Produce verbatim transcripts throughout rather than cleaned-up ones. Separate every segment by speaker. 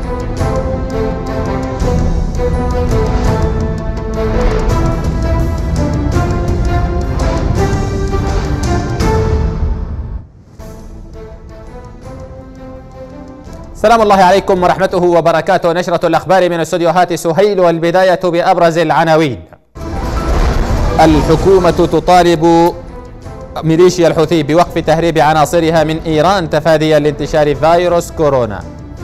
Speaker 1: سلام الله عليكم ورحمته وبركاته. نشرة الأخبار من استديوهات سهيل، والبداية بأبرز العناوين. الحكومة تطالب ميليشيا الحوثي بوقف تهريب عناصرها من إيران تفاديا لانتشار فيروس كورونا.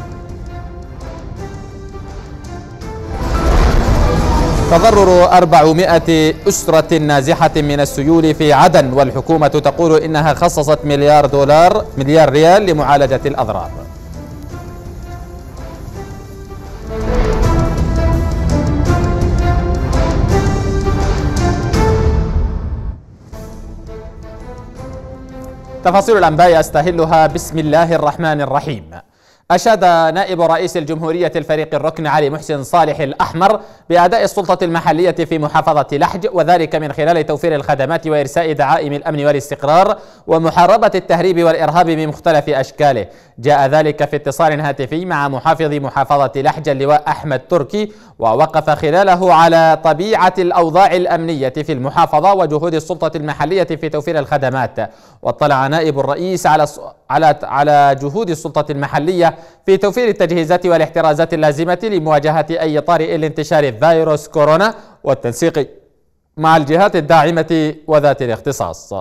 Speaker 1: تضرر أربعمائة أسرة نازحة من السيول في عدن، والحكومة تقول إنها خصصت مليار دولار مليار ريال لمعالجة الأضرار. تفاصيل الأنباء أستهلها بسم الله الرحمن الرحيم. أشاد نائب رئيس الجمهورية الفريق الركن علي محسن صالح الأحمر بأداء السلطة المحلية في محافظة لحج، وذلك من خلال توفير الخدمات وإرساء دعائم الأمن والاستقرار ومحاربة التهريب والإرهاب بمختلف أشكاله. جاء ذلك في اتصال هاتفي مع محافظ محافظة لحج اللواء أحمد تركي، ووقف خلاله على طبيعة الأوضاع الأمنية في المحافظة وجهود السلطة المحلية في توفير الخدمات. واطلع نائب الرئيس على على على جهود السلطة المحلية في توفير التجهيزات والاحترازات اللازمة لمواجهة أي طارئ لانتشار فيروس كورونا، والتنسيق مع الجهات الداعمة وذات الاختصاص.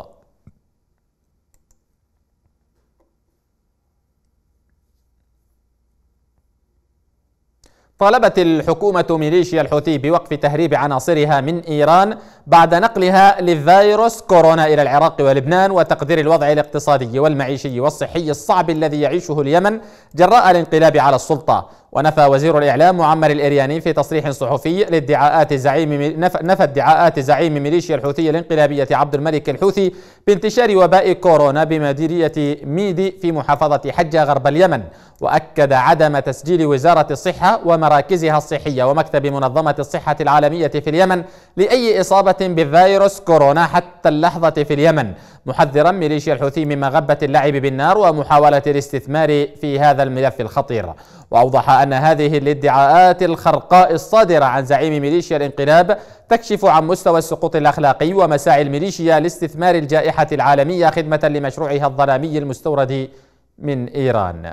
Speaker 1: طالبت الحكومة ميليشيا الحوثي بوقف تهريب عناصرها من إيران بعد نقلها للفيروس كورونا إلى العراق ولبنان، وتقدير الوضع الاقتصادي والمعيشي والصحي الصعب الذي يعيشه اليمن جراء الانقلاب على السلطة. ونفى وزير الإعلام معمر الإرياني في تصريح صحفي لادعاءات زعيم نفى ادعاءات زعيم ميليشيا الحوثي الانقلابية عبد الملك الحوثي بانتشار وباء كورونا بمديرية ميدي في محافظة حجة غرب اليمن، وأكد عدم تسجيل وزارة الصحة ومراكزها الصحية ومكتب منظمة الصحة العالمية في اليمن لأي إصابة بفيروس كورونا حتى اللحظة في اليمن، محذرا ميليشيا الحوثي من مغبة اللعب بالنار ومحاولة الاستثمار في هذا الملف الخطير. وأوضح أن هذه الادعاءات الخرقاء الصادرة عن زعيم ميليشيا الانقلاب تكشف عن مستوى السقوط الأخلاقي ومساعي الميليشيا لاستثمار الجائحة العالمية خدمة لمشروعها الظلامي المستورد من إيران.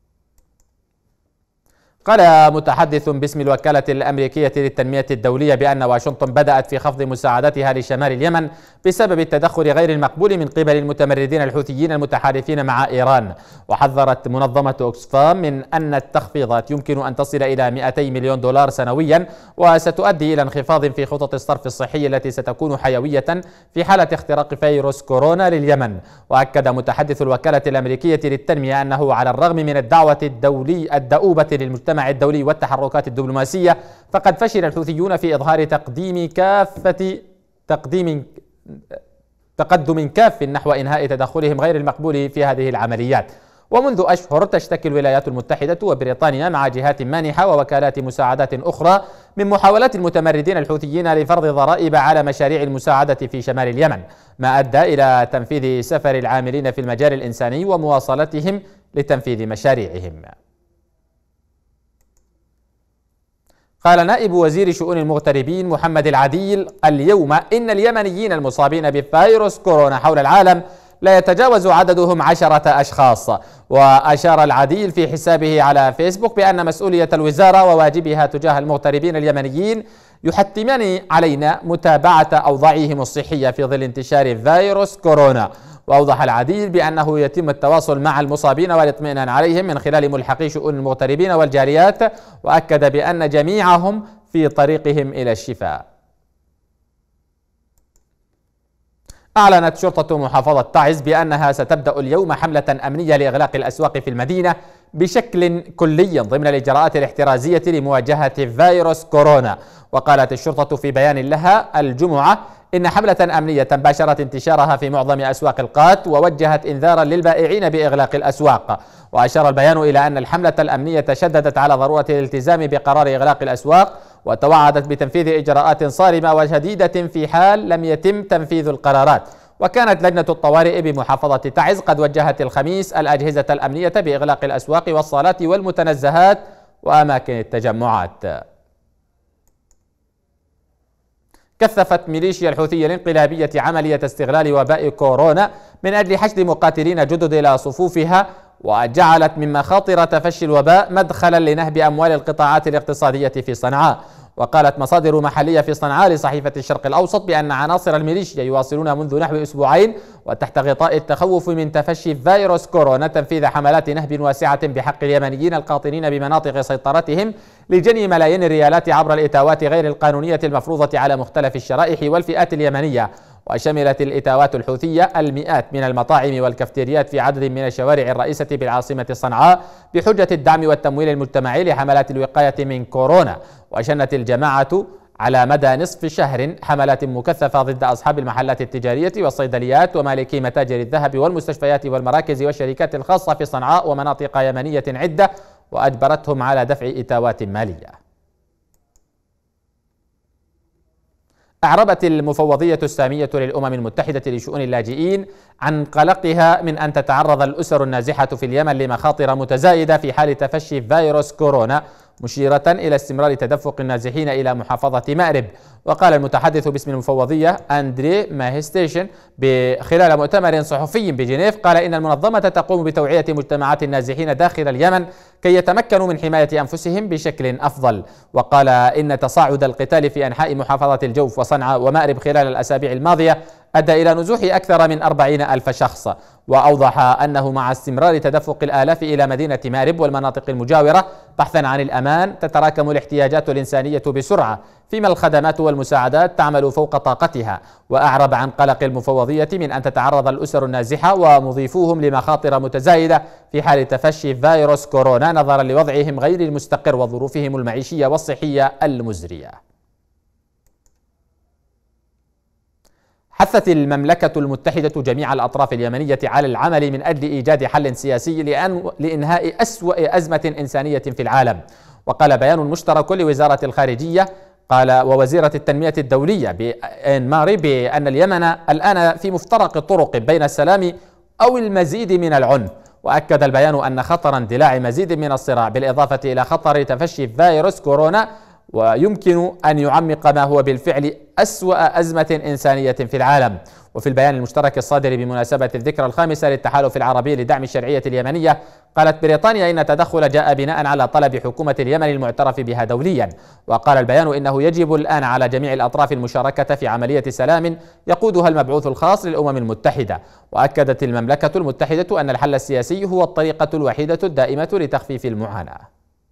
Speaker 1: قال متحدث باسم الوكالة الأمريكية للتنمية الدولية بأن واشنطن بدأت في خفض مساعدتها لشمال اليمن بسبب التدخل غير المقبول من قبل المتمردين الحوثيين المتحالفين مع إيران. وحذرت منظمة أكسفام من أن التخفيضات يمكن أن تصل إلى مئتي مليون دولار سنويا، وستؤدي إلى انخفاض في خطط الصرف الصحي التي ستكون حيوية في حالة اختراق فيروس كورونا لليمن. وأكد متحدث الوكالة الأمريكية للتنمية أنه على الرغم من الدعوة الدولي الدؤوبة للمجتمع الدولي والتحركات الدبلوماسية، فقد فشل الحوثيون في إظهار تقديم كافة تقديم تقدم كاف نحو إنهاء تدخلهم غير المقبول في هذه العمليات. ومنذ أشهر تشتكي الولايات المتحدة وبريطانيا مع جهات مانحة ووكالات مساعدات أخرى من محاولات المتمردين الحوثيين لفرض ضرائب على مشاريع المساعدة في شمال اليمن، ما أدى إلى تنفيذ سفر العاملين في المجال الإنساني ومواصلتهم لتنفيذ مشاريعهم. قال نائب وزير شؤون المغتربين محمد العديل اليوم إن اليمنيين المصابين بفيروس كورونا حول العالم لا يتجاوز عددهم عشرة أشخاص. وأشار العديل في حسابه على فيسبوك بأن مسؤولية الوزارة وواجبها تجاه المغتربين اليمنيين يحتمان علينا متابعة أوضاعهم الصحية في ظل انتشار فيروس كورونا. وأوضح العديل بأنه يتم التواصل مع المصابين والاطمئنان عليهم من خلال ملحقي شؤون المغتربين والجاليات، وأكد بأن جميعهم في طريقهم إلى الشفاء. أعلنت شرطة محافظة تعز بأنها ستبدأ اليوم حملة أمنية لإغلاق الأسواق في المدينة بشكل كلي ضمن الإجراءات الاحترازية لمواجهة فيروس كورونا. وقالت الشرطة في بيان لها الجمعة إن حملة أمنية باشرت انتشارها في معظم أسواق القات، ووجهت إنذارا للبائعين بإغلاق الأسواق. وأشار البيان إلى أن الحملة الأمنية شددت على ضرورة الالتزام بقرار إغلاق الأسواق، وتوعدت بتنفيذ إجراءات صارمة وشديدة في حال لم يتم تنفيذ القرارات. وكانت لجنة الطوارئ بمحافظة تعز قد وجهت الخميس الأجهزة الأمنية بإغلاق الأسواق والصالات والمتنزهات وأماكن التجمعات. كثفت ميليشيا الحوثية الانقلابية عملية استغلال وباء كورونا من أجل حشد مقاتلين جدد إلى صفوفها، وجعلت من مخاطر تفشي الوباء مدخلا لنهب أموال القطاعات الاقتصادية في صنعاء. وقالت مصادر محلية في صنعاء لصحيفة الشرق الأوسط بأن عناصر الميليشيا يواصلون منذ نحو أسبوعين وتحت غطاء التخوف من تفشي فيروس كورونا تنفيذ حملات نهب واسعة بحق اليمنيين القاطنين بمناطق سيطرتهم لجني ملايين الريالات عبر الإتاوات غير القانونية المفروضة على مختلف الشرائح والفئات اليمنية. وشملت الإتاوات الحوثية المئات من المطاعم والكافتيريات في عدد من الشوارع الرئيسة بالعاصمة صنعاء بحجة الدعم والتمويل المجتمعي لحملات الوقاية من كورونا. وشنت الجماعة على مدى نصف شهر حملات مكثفة ضد أصحاب المحلات التجارية والصيدليات ومالكي متاجر الذهب والمستشفيات والمراكز والشركات الخاصة في صنعاء ومناطق يمنية عدة، وأجبرتهم على دفع إتاوات مالية. أعربت المفوضية السامية للأمم المتحدة لشؤون اللاجئين عن قلقها من أن تتعرض الأسر النازحة في اليمن لمخاطر متزايدة في حال تفشي فيروس كورونا، مشيرة إلى استمرار تدفق النازحين إلى محافظة مأرب. وقال المتحدث باسم المفوضية أندري ماهستيشن خلال مؤتمر صحفي بجنيف، قال إن المنظمة تقوم بتوعية مجتمعات النازحين داخل اليمن كي يتمكنوا من حماية أنفسهم بشكل أفضل. وقال إن تصاعد القتال في أنحاء محافظة الجوف وصنعاء ومأرب خلال الأسابيع الماضية أدى إلى نزوح أكثر من أربعين ألف شخص. وأوضح أنه مع استمرار تدفق الآلاف إلى مدينة مأرب والمناطق المجاورة بحثا عن الأمان تتراكم الاحتياجات الإنسانية بسرعة، فيما الخدمات والمساعدات تعمل فوق طاقتها. وأعرب عن قلق المفوضية من أن تتعرض الأسر النازحة ومضيفوهم لمخاطر متزايدة في حال تفشي فيروس كورونا نظرا لوضعهم غير المستقر وظروفهم المعيشية والصحية المزرية. حثت المملكة المتحدة جميع الأطراف اليمنية على العمل من أجل إيجاد حل سياسي لإنهاء أسوأ أزمة إنسانية في العالم. وقال بيان مشترك لوزارة الخارجية قال ووزيرة التنمية الدولية بإن ماري بأن اليمن الآن في مفترق الطرق بين السلام أو المزيد من العنف. وأكد البيان أن خطر اندلاع مزيد من الصراع بالإضافة إلى خطر تفشي فيروس كورونا ويمكن أن يعمق ما هو بالفعل أسوأ أزمة إنسانية في العالم. وفي البيان المشترك الصادر بمناسبة الذكرى الخامسة للتحالف العربي لدعم الشرعية اليمنية، قالت بريطانيا إن التدخل جاء بناء على طلب حكومة اليمن المعترف بها دوليا. وقال البيان إنه يجب الآن على جميع الأطراف المشاركة في عملية سلام يقودها المبعوث الخاص للأمم المتحدة. وأكدت المملكة المتحدة أن الحل السياسي هو الطريقة الوحيدة الدائمة لتخفيف المعاناة.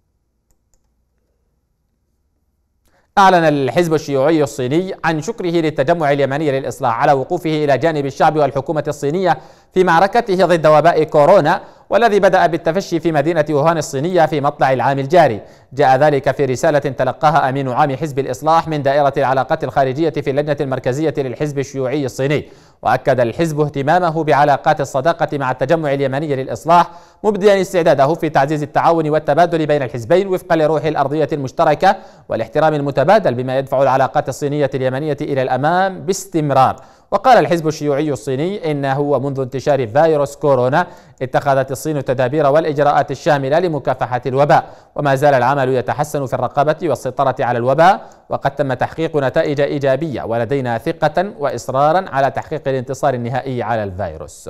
Speaker 1: أعلن الحزب الشيوعي الصيني عن شكره للتجمع اليمني للإصلاح على وقوفه إلى جانب الشعب والحكومة الصينية في معركته ضد وباء كورونا، والذي بدأ بالتفشي في مدينة ووهان الصينية في مطلع العام الجاري. جاء ذلك في رسالة تلقاها أمين عام حزب الإصلاح من دائرة العلاقات الخارجية في اللجنة المركزية للحزب الشيوعي الصيني. وأكد الحزب اهتمامه بعلاقات الصداقة مع التجمع اليمني للإصلاح، مبديا استعداده في تعزيز التعاون والتبادل بين الحزبين وفقا لروح الأرضية المشتركة والاحترام المتبادل، بما يدفع العلاقات الصينية اليمنية إلى الأمام باستمرار. وقال الحزب الشيوعي الصيني إنه ومنذ انتشار فيروس كورونا اتخذت الصين التدابير والإجراءات الشاملة لمكافحة الوباء، وما زال العمل يتحسن في الرقابة والسيطرة على الوباء، وقد تم تحقيق نتائج إيجابية، ولدينا ثقة وإصرارا على تحقيق الانتصار النهائي على الفيروس.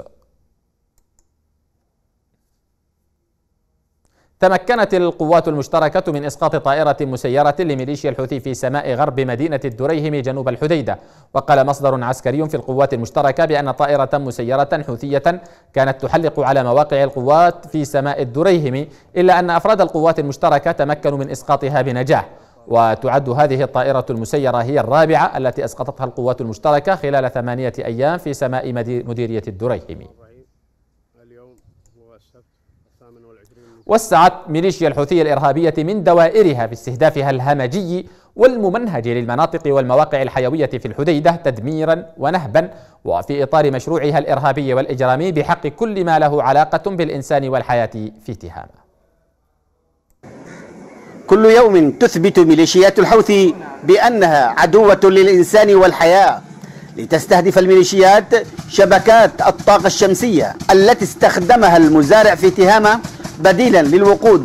Speaker 1: تمكنت القوات المشتركة من إسقاط طائرة مسيرة لميليشيا الحوثي في سماء غرب مدينة الدريهم جنوب الحديدة. وقال مصدر عسكري في القوات المشتركة بأن طائرة مسيرة حوثية كانت تحلق على مواقع القوات في سماء الدريهم، إلا أن أفراد القوات المشتركة تمكنوا من إسقاطها بنجاح. وتعد هذه الطائرة المسيرة هي الرابعة التي أسقطتها القوات المشتركة خلال ثمانية أيام في سماء مديرية الدريهم. وسعت ميليشيا الحوثية الإرهابية من دوائرها باستهدافها الهمجي والممنهج للمناطق والمواقع الحيوية في الحديدة تدميرا ونهبا، وفي إطار مشروعها الإرهابي والإجرامي بحق كل ما له علاقة بالإنسان والحياة في تهامة.
Speaker 2: كل يوم تثبت ميليشيات الحوثي بأنها عدوة للإنسان والحياة، لتستهدف الميليشيات شبكات الطاقة الشمسية التي استخدمها المزارع في تهامة بديلا للوقود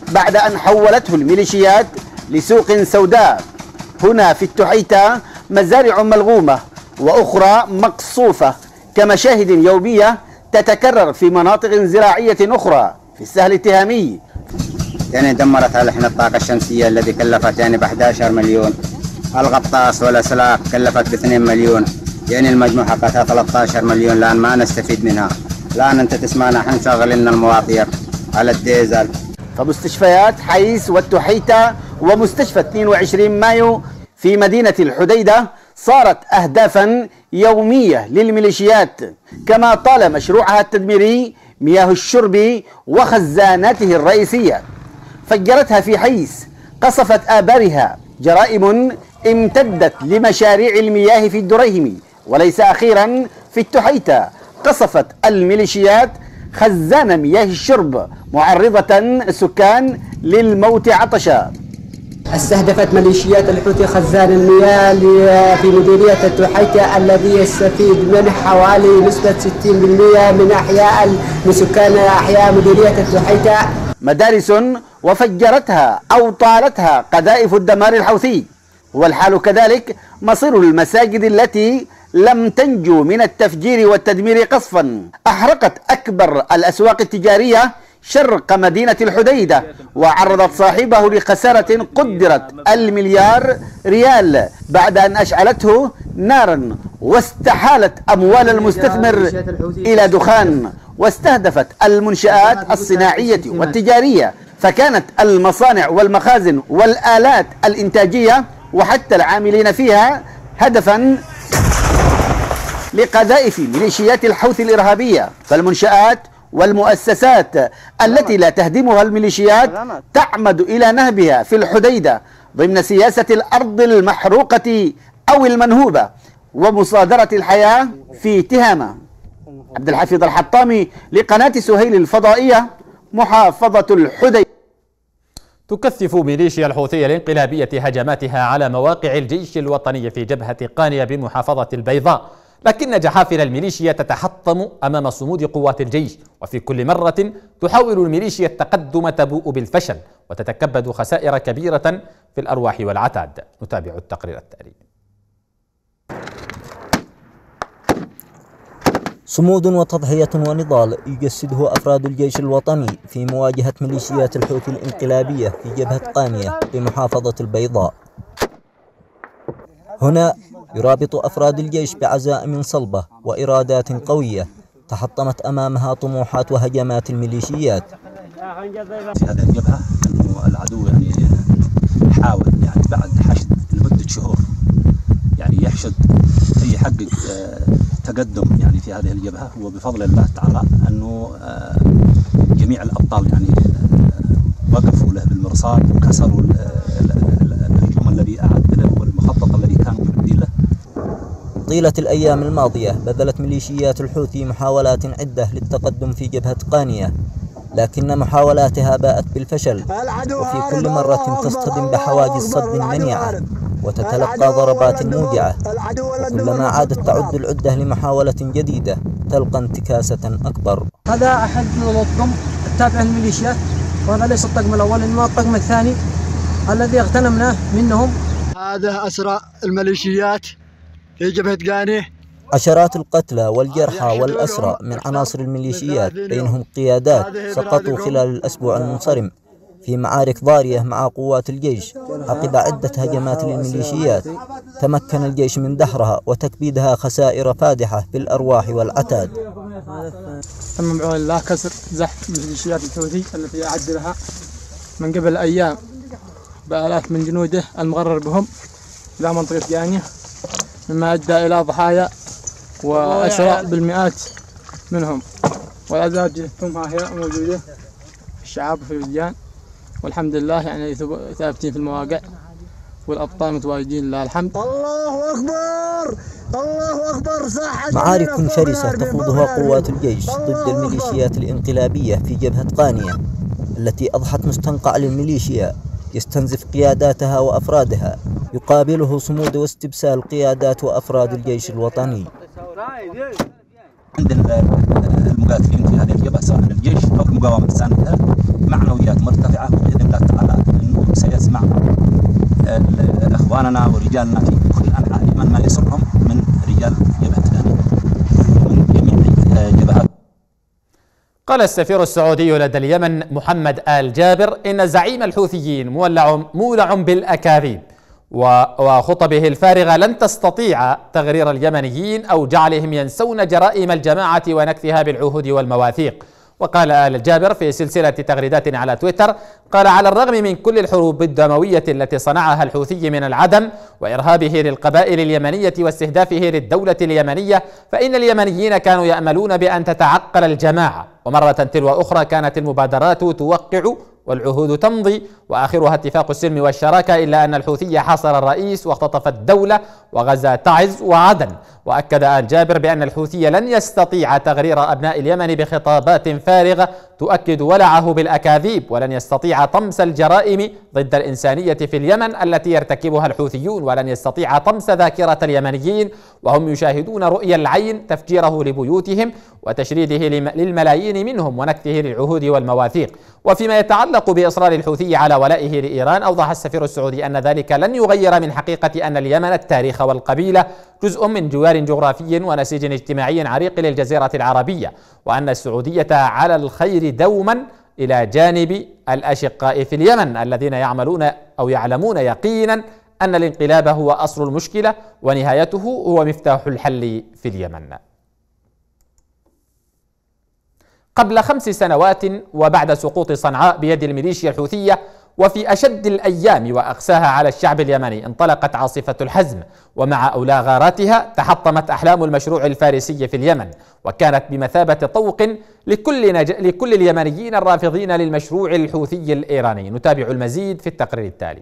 Speaker 2: بعد أن حولته الميليشيات لسوق سوداء. هنا في التحيتة مزارع ملغومة وأخرى مقصوفة كمشاهد يومية تتكرر في مناطق زراعية أخرى في السهل التهامي.
Speaker 3: يعني دمرت الحين الطاقة الشمسية الذي كلفت يعني ب أحد عشر مليون، الغطاس والأسلاك كلفت ب اثنين مليون، يعني المجموع حقتها ثلاثة عشر مليون. الآن ما نستفيد منها. الآن أنت تسمعنا احنا مشغل لنا المواطير على الديزل.
Speaker 2: فمستشفيات حيس والتحيتة ومستشفى اثنين وعشرين مايو في مدينة الحديدة صارت أهدافا يومية للميليشيات، كما طال مشروعها التدميري مياه الشرب وخزاناته الرئيسية. فجرتها في حيس، قصفت آبارها. جرائم امتدت لمشاريع المياه في الدريهمي، وليس أخيرا في التحيتة قصفت الميليشيات خزان مياه الشرب، معرضة السكان للموت عطشا.
Speaker 4: استهدفت ميليشيات الحوثي خزان المياه في مديرية التحيتة الذي يستفيد منه حوالي نسبة ستين بالمئة من أحياء من سكان أحياء مديرية التحيتة.
Speaker 2: مدارس وفجرتها أو طالتها قذائف الدمار الحوثي، والحال كذلك مصير المساجد التي لم تنجو من التفجير والتدمير قصفا. أحرقت أكبر الأسواق التجارية شرق مدينة الحديدة، وعرضت صاحبه لخسارة قدرت المليار ريال بعد أن أشعلته نارا واستحالت أموال المستثمر إلى دخان، واستهدفت المنشآت الصناعية والتجارية، فكانت المصانع والمخازن والآلات الإنتاجية وحتى العاملين فيها هدفا لقذائف ميليشيات الحوثي الإرهابية. فالمنشآت والمؤسسات التي لا تهدمها الميليشيات تعمد إلى نهبها في الحديدة ضمن سياسة الأرض المحروقة أو المنهوبة ومصادرة الحياة في تهامة. عبد الحفيظ الحطامي لقناة سهيل الفضائية، محافظة الحديدة.
Speaker 1: تكثف ميليشيا الحوثية الانقلابية هجماتها على مواقع الجيش الوطني في جبهة قانية بمحافظة البيضاء، لكن جحافل الميليشيا تتحطم أمام صمود قوات الجيش، وفي كل مرة تحاول الميليشيا التقدم تبوء بالفشل وتتكبد خسائر كبيرة في الأرواح والعتاد. نتابع التقرير التالي.
Speaker 5: صمود وتضحية ونضال يجسده أفراد الجيش الوطني في مواجهة ميليشيات الحوثي الانقلابية في جبهة قانية بمحافظة البيضاء. هنا يرابط أفراد الجيش بعزائم صلبة وإرادات قوية تحطمت أمامها طموحات وهجمات الميليشيات.
Speaker 6: في هذه الجبهة أنه العدو يعني يحاول يعني بعد حشد لمدة شهور يعني يحشد يحقق تقدم يعني في هذه الجبهة، وبفضل الله تعالى أنه جميع الأبطال يعني وقفوا له بالمرصاد وكسروا الهجوم الذي أعد له والمخطط الذي كانوا مبدين له.
Speaker 5: طيلة الأيام الماضية بذلت ميليشيات الحوثي محاولات عدة للتقدم في جبهة قانية، لكن محاولاتها باءت بالفشل، وفي كل مرة تصطدم بحواجز صد منيعة وتتلقى ضربات موجعة، وكلما عادت تعد العدة لمحاولة جديدة تلقى انتكاسة أكبر.
Speaker 4: هذا أحد الطقم التابع للميليشيات، وهذا ليس الطقم الأول إنما الطقم الثاني الذي اغتنمناه منهم.
Speaker 7: هذا أسرى الميليشيات في جبهة قانية.
Speaker 5: عشرات القتلى والجرحى والأسرى من عناصر الميليشيات بينهم قيادات سقطوا خلال الأسبوع المنصرم في معارك ضارية مع قوات الجيش عقب عدة هجمات للميليشيات. تمكن الجيش من دحرها وتكبيدها خسائر فادحة في الأرواح والعتاد.
Speaker 8: تم بعون الله كسر زحف ميليشيات الحوثي التي أعد لها من قبل أيام بآلاف من جنوده المغرر بهم إلى منطقة قانية، مما أدى إلى ضحايا وأسرى بالمئات منهم، ولا زالت جثثهم هي موجودة في الشعاب وفي الوديان، والحمد لله يعني ثابتين في المواقع والأبطال متواجدين لله الحمد.
Speaker 7: الله أكبر الله أكبر. صح.
Speaker 5: معارك شرسة تخوضها قوات الجيش ضد الميليشيات الانقلابية في جبهة قانية التي أضحت مستنقع للميليشيا يستنزف قياداتها وأفرادها، يقابله صمود واستبسال قيادات وأفراد الجيش الوطني.
Speaker 6: عند المقاتلين في هذه الجبهة سواء الجيش أو المقاومة الساندة معنويات مرتفعة، وبإذن رجالنا في كل أنحاء اليمن ما يسرهم من رجال جبهة ثانية من جميع جبهات.
Speaker 1: قال السفير السعودي لدى اليمن محمد آل جابر إن زعيم الحوثيين مولع مولع بالأكاذيب، وخطبه الفارغة لن تستطيع تغرير اليمنيين أو جعلهم ينسون جرائم الجماعة ونكثها بالعهود والمواثيق. وقال آل جابر في سلسلة تغريدات على تويتر، قال: على الرغم من كل الحروب الدموية التي صنعها الحوثي من العدم وإرهابه للقبائل اليمنية واستهدافه للدولة اليمنية، فإن اليمنيين كانوا يأملون بأن تتعقل الجماعة، ومرة تلو أخرى كانت المبادرات توقع والعهود تمضي وآخرها اتفاق السلم والشراكة، إلا أن الحوثي حاصر الرئيس واختطف الدولة وغزا تعز وعدن. وأكد آل جابر بأن الحوثي لن يستطيع تغرير أبناء اليمن بخطابات فارغة تؤكد ولعه بالأكاذيب، ولن يستطيع طمس الجرائم ضد الإنسانية في اليمن التي يرتكبها الحوثيون، ولن يستطيع طمس ذاكرة اليمنيين وهم يشاهدون رؤيا العين تفجيره لبيوتهم وتشريده للملايين منهم ونكثه للعهود والمواثيق. وفيما يتعلق بإصرار الحوثي على ولائه لإيران، أوضح السفير السعودي أن ذلك لن يغير من حقيقة أن اليمن التاريخ والقبيلة جزء من جوار جغرافي ونسيج اجتماعي عريق للجزيرة العربية، وأن السعودية على الخير دوما إلى جانب الأشقاء في اليمن الذين يعملون أو يعلمون يقينا أن الانقلاب هو أصل المشكلة ونهايته هو مفتاح الحل في اليمن. قبل خمس سنوات وبعد سقوط صنعاء بيد الميليشيا الحوثية، وفي أشد الأيام وأقساها على الشعب اليمني، انطلقت عاصفة الحزم، ومع أولى غاراتها تحطمت أحلام المشروع الفارسي في اليمن، وكانت بمثابة طوق لكل, نج... لكل اليمنيين الرافضين للمشروع الحوثي الإيراني. نتابع المزيد في التقرير التالي.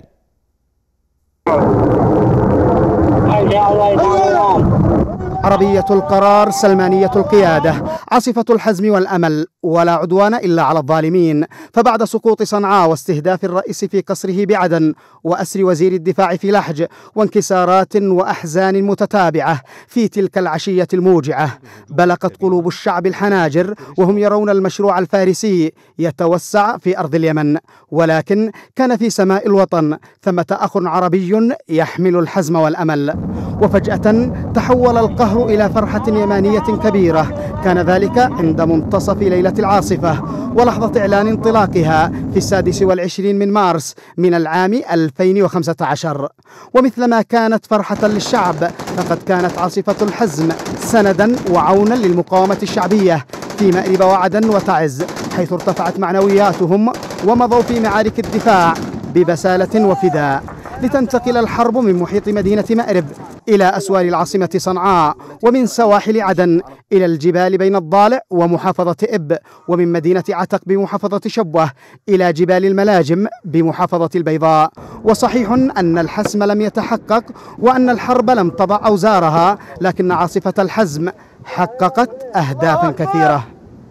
Speaker 9: عربية القرار، سلمانية القيادة، عاصفة الحزم والأمل، ولا عدوان إلا على الظالمين. فبعد سقوط صنعاء واستهداف الرئيس في قصره بعدن وأسر وزير الدفاع في لحج وانكسارات وأحزان متتابعة في تلك العشية الموجعة، بلغت قلوب الشعب الحناجر وهم يرون المشروع الفارسي يتوسع في أرض اليمن. ولكن كان في سماء الوطن ثمة أخ عربي يحمل الحزم والأمل، وفجأة تحول القهر إلى فرحة يمانية كبيرة. كان ذلك عند منتصف ليلة العاصفة ولحظة إعلان انطلاقها في السادس والعشرين من مارس من العام ألفين وخمسة عشر. ومثلما كانت فرحة للشعب، فقد كانت عاصفة الحزم سندا وعونا للمقاومة الشعبية في مأرب وعدن وتعز، حيث ارتفعت معنوياتهم ومضوا في معارك الدفاع ببسالة وفداء، لتنتقل الحرب من محيط مدينة مأرب إلى أسوار العاصمة صنعاء، ومن سواحل عدن إلى الجبال بين الضالع ومحافظة إب، ومن مدينة عتق بمحافظة شبوة إلى جبال الملاجم بمحافظة البيضاء. وصحيح أن الحسم لم يتحقق وأن الحرب لم تضع أوزارها، لكن عاصفة الحزم حققت أهدافا كثيرة.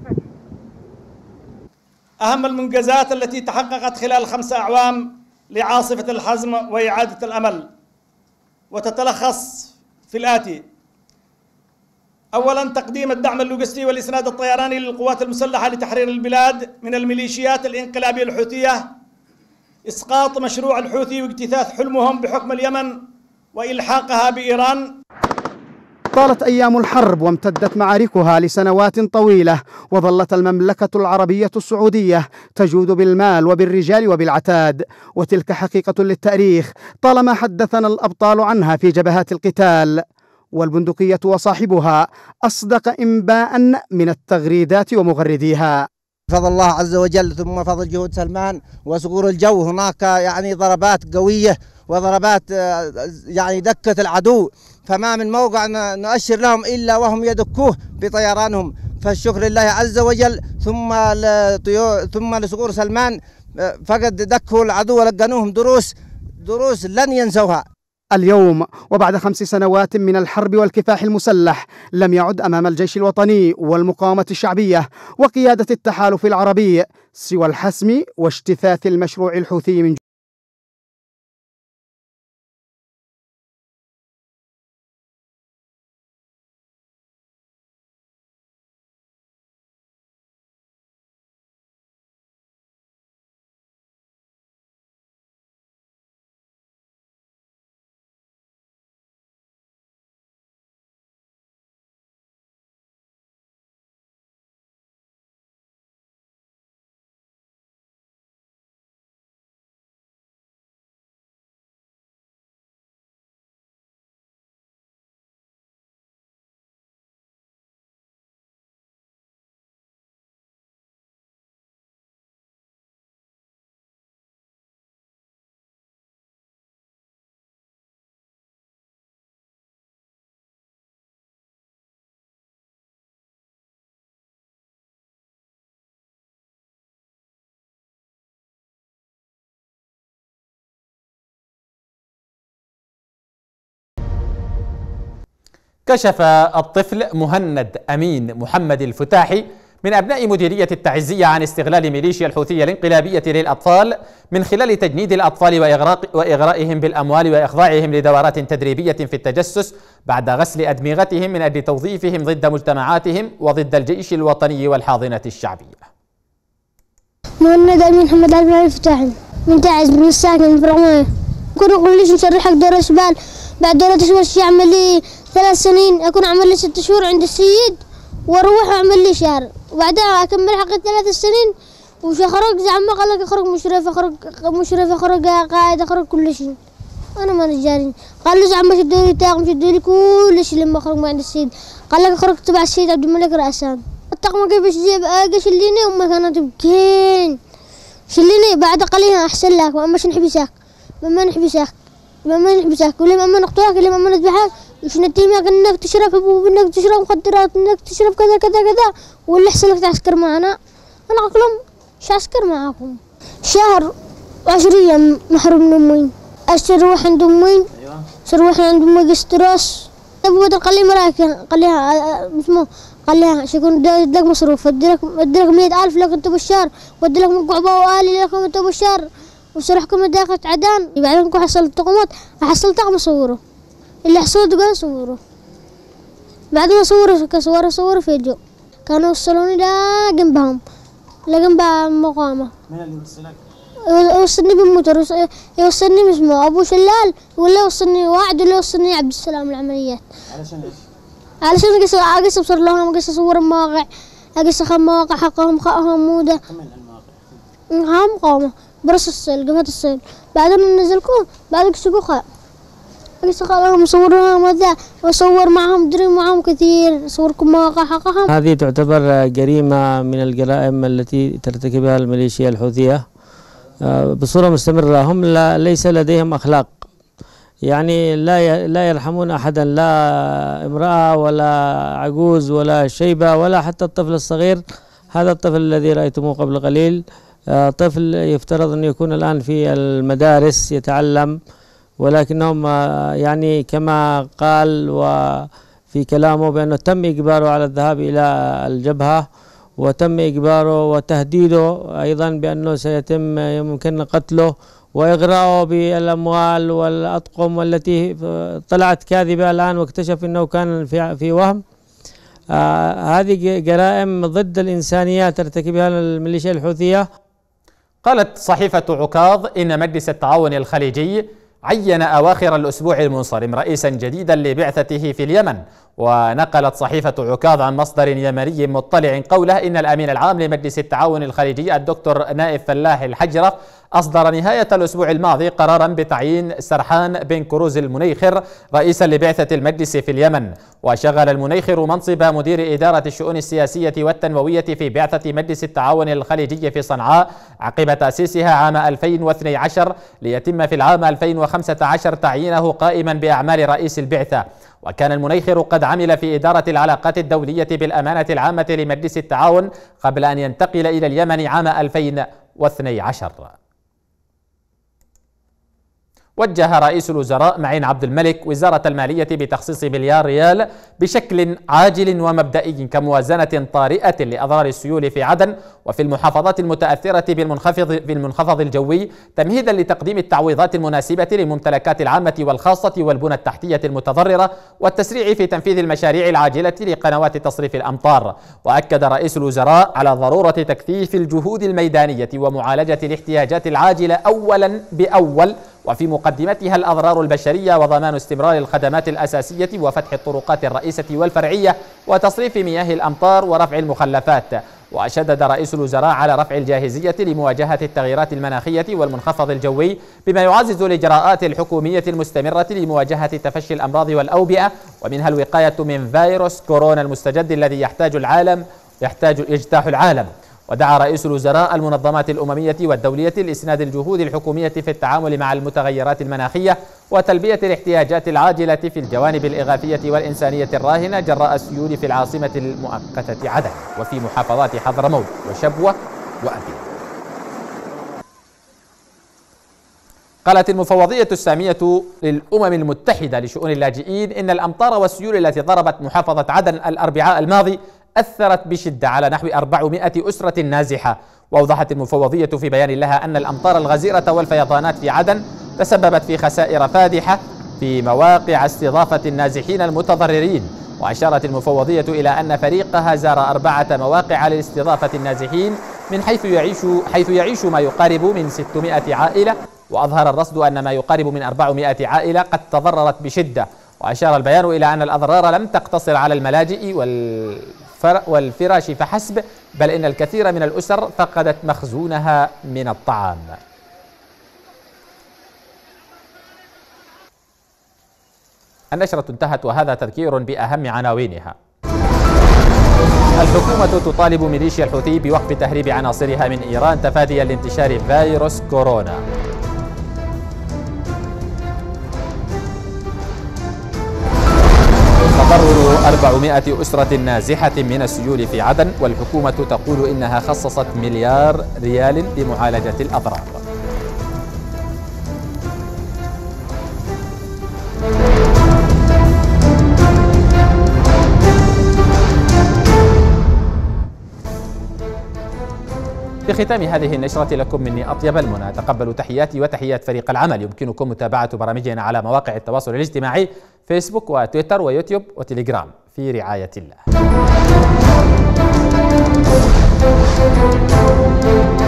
Speaker 10: أهم المنجزات التي تحققت خلال خمسة أعوام لعاصفة الحزم وإعادة الأمل، وتتلخص في الآتي: أولا، تقديم الدعم اللوجستي والإسناد الطيراني للقوات المسلحة لتحرير البلاد من الميليشيات الانقلابية الحوثية، إسقاط مشروع الحوثي واجتثاث حلمهم بحكم اليمن وإلحاقها بإيران.
Speaker 9: طالت أيام الحرب وامتدت معاركها لسنوات طويلة، وظلت المملكة العربية السعودية تجود بالمال وبالرجال وبالعتاد، وتلك حقيقة للتاريخ طالما حدثنا الأبطال عنها في جبهات القتال. والبندقية وصاحبها أصدق إنباء من التغريدات ومغرديها.
Speaker 11: فضل الله عز وجل ثم فضل جهود سلمان وصقور الجو، هناك يعني ضربات قوية وضربات يعني دكت العدو، فما من موقع نؤشر لهم إلا وهم يدكوه بطيرانهم، فالشكر لله عز وجل. ثم ثم لصقور سلمان فقد دكوا العدو ولقنوهم دروس دروس لن ينسوها.
Speaker 9: اليوم وبعد خمس سنوات من الحرب والكفاح المسلح، لم يعد أمام الجيش الوطني والمقاومة الشعبية وقيادة التحالف العربي سوى الحسم واجتثاث المشروع الحوثي من
Speaker 1: كشف الطفل مهند أمين محمد الفتاحي من أبناء مديرية التعزية عن استغلال ميليشيا الحوثية الانقلابية للأطفال من خلال تجنيد الأطفال وإغرائهم بالأموال وإخضاعهم لدورات تدريبية في التجسس بعد غسل أدمغتهم من أجل توظيفهم ضد مجتمعاتهم وضد الجيش الوطني والحاضنة الشعبية.
Speaker 12: مهند أمين محمد الفتاحي من تعز من الساكن في رماية. كنا نقول ليش نشرحك دورة شبال بعد دورة شبال شي أعمل لي ثلاث سنين أكون أعمل لي ست شهور عند السيد واروح اعمل لي شهر وبعدها اكمل حق ثلاث سنين وش اخرج زعما قال لك اخرج مشرف اخرج مشرف اخرج قائد اخرج كل شيء. انا ما نجاري قال له زعما شدوا لي طاقم شدوا لي كل شيء لما اخرج من عند السيد قال لك اخرج تبع السيد عبد الملك رأسان. الطاقم كيف جيب اجي شليني وما كانت تبكين شليني بعد قليلا احسن لك ما اماش نحبسك ما نحبسك ما نحبسك ولا ما نقطعك ولا ما نذبحك وش نتيمك انك تشرب حبوب انك تشرب مخدرات انك تشرب كذا كذا كذا ولا احسن لك تعسكر معنا. انا اقول لهم مش عسكر معاكم شهر وعشر ايام محروم من امي اشروح عند امي شروح عند امي قستراس ابو بدر قال لي مراكن قال لها اسمه قال لها شكون داك مصروف ادي لك ادي لك مئة ألف لك انت بالشهر وادي لك من قعبه والي لكم انت بالشهر وسرحكم داخل عدان بعدين كون حصلت طقمات حصلت طقم صوره اللي حصلت قال صوره بعد ما صوروا كصور صوروا فيديو كانوا وصلوني لا جنبهم لا جنب مقامة.
Speaker 13: من اللي وصلك؟
Speaker 12: يوصلني بالموتور يوصلني اسمه أبو شلال ولا يوصلني واحد ولا يوصلني عبد السلام العمليات.
Speaker 13: علشان ايش؟
Speaker 12: علشان أقص أقص أبصر لهم أقص أصور المواقع أقص أخذ مواقع حقهم خاهم مودة.
Speaker 13: كمل المواقع.
Speaker 12: هم مقامة برص السيل جبهة السيل بعدين نزلكم بعد قصوا خا لهم مصورها ماذا وصور معهم دري معهم كثير صوركم مواقع حقهم.
Speaker 14: هذه تعتبر جريمة من الجرائم التي ترتكبها الميليشيا الحوثية بصورة مستمرة. هم لا ليس لديهم أخلاق يعني لا لا يرحمون أحدا لا امرأة ولا عجوز ولا شيبة ولا حتى الطفل الصغير. هذا الطفل الذي رأيتموه قبل قليل طفل يفترض أن يكون الآن في المدارس يتعلم ولكنهم يعني كما قال وفي كلامه بأنه تم إجباره على الذهاب إلى الجبهة وتم إجباره وتهديده أيضا بأنه سيتم يمكن قتله وإغراءه بالأموال والأطقم والتي طلعت كاذبة الآن واكتشف أنه كان في في وهم. آه هذه جرائم ضد الإنسانية ترتكبها الميليشيا الحوثية.
Speaker 1: قالت صحيفة عكاظ إن مجلس التعاون الخليجي عين أواخر الأسبوع المنصرم رئيسا جديدا لبعثته في اليمن. ونقلت صحيفة عكاظ عن مصدر يمني مطلع قوله إن الأمين العام لمجلس التعاون الخليجي الدكتور نائف فلاح الحجرة أصدر نهاية الأسبوع الماضي قرارا بتعيين سرحان بن كروز المنيخر رئيسا لبعثة المجلس في اليمن. وشغل المنيخر منصب مدير إدارة الشؤون السياسية والتنموية في بعثة مجلس التعاون الخليجي في صنعاء عقب تأسيسها عام ألفين واثني عشر ليتم في العام ألفين وخمسة عشر تعيينه قائما بأعمال رئيس البعثة. وكان المنيخر قد عمل في إدارة العلاقات الدولية بالأمانة العامة لمجلس التعاون قبل أن ينتقل إلى اليمن عام ألفين واثني عشر. وجه رئيس الوزراء معين عبد الملك وزارة المالية بتخصيص مليار ريال بشكل عاجل ومبدئي كموازنة طارئة لأضرار السيول في عدن وفي المحافظات المتأثرة بالمنخفض بالمنخفض الجوي تمهيدا لتقديم التعويضات المناسبة للممتلكات العامة والخاصة والبنى التحتية المتضررة والتسريع في تنفيذ المشاريع العاجلة لقنوات تصريف الأمطار. وأكد رئيس الوزراء على ضرورة تكثيف الجهود الميدانية ومعالجة الاحتياجات العاجلة أولا بأول وفي مقدمتها الأضرار البشرية وضمان استمرار الخدمات الأساسية وفتح الطرقات الرئيسة والفرعية وتصريف مياه الأمطار ورفع المخلفات. وشدد رئيس الوزراء على رفع الجاهزية لمواجهة التغيرات المناخية والمنخفض الجوي بما يعزز الإجراءات الحكومية المستمرة لمواجهة تفشي الأمراض والأوبئة ومنها الوقاية من فيروس كورونا المستجد الذي يحتاج العالم يحتاج يجتاح العالم. ودعا رئيس الوزراء المنظمات الأممية والدولية لإسناد الجهود الحكومية في التعامل مع المتغيرات المناخية وتلبية الاحتياجات العاجلة في الجوانب الإغاثية والإنسانية الراهنة جراء السيول في العاصمة المؤقتة عدن وفي محافظات حضرموت وشبوة وأبين. قالت المفوضية السامية للأمم المتحدة لشؤون اللاجئين إن الأمطار والسيول التي ضربت محافظة عدن الأربعاء الماضي أثرت بشدة على نحو أربعمائة أسرة نازحة. وأوضحت المفوضية في بيان لها أن الأمطار الغزيرة والفيضانات في عدن تسببت في خسائر فادحة في مواقع استضافة النازحين المتضررين. وأشارت المفوضية إلى أن فريقها زار أربعة مواقع لاستضافة النازحين من حيث يعيش حيث يعيش ما يقارب من ستمائة عائلة. وأظهر الرصد أن ما يقارب من أربعمائة عائلة قد تضررت بشدة. وأشار البيان إلى أن الأضرار لم تقتصر على الملاجئ والفراش فحسب، بل إن الكثير من الأسر فقدت مخزونها من الطعام. النشرة انتهت وهذا تذكير بأهم عناوينها. الحكومة تطالب ميليشيا الحوثي بوقف تهريب عناصرها من إيران تفاديا لانتشار فيروس كورونا. تضرر أربعمائة أسرة نازحة من السيول في عدن، والحكومة تقول إنها خصصت مليار ريال لمعالجة الأضرار. في ختام هذه النشرة لكم مني أطيب المنى. تقبلوا تحياتي وتحيات فريق العمل. يمكنكم متابعة برامجنا على مواقع التواصل الاجتماعي فيسبوك وتويتر ويوتيوب وتليجرام. في رعاية الله.